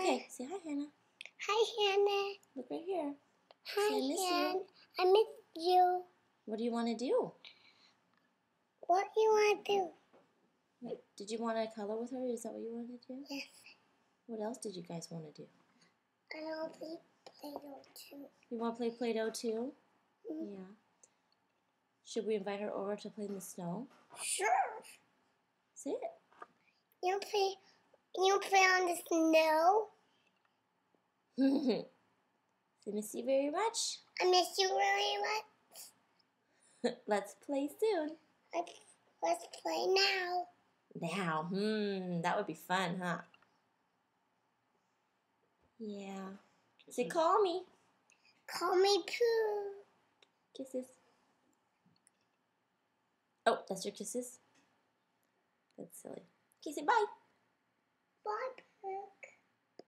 Okay, say hi, Hannah. Hi, Hannah. Look right here. Hi, Say, I miss Hannah. you. I miss you. What do you want to do? What do you want to do? Wait, did you want to color with her? Is that what you wanted to do? Yes. What else did you guys want to do? I want to play Play-Doh too. You want to play Play-Doh too? Mm. Yeah. Should we invite her over to play in the snow? Sure. Say it. You play on the snow. I miss you very much. I miss you really much. Let's play soon. Let's play now. Now, that would be fun, huh? Yeah. Say, call me. Call me Pooh. Kisses. Oh, that's your kisses? That's silly. Okay, say bye. Bye, Pooh.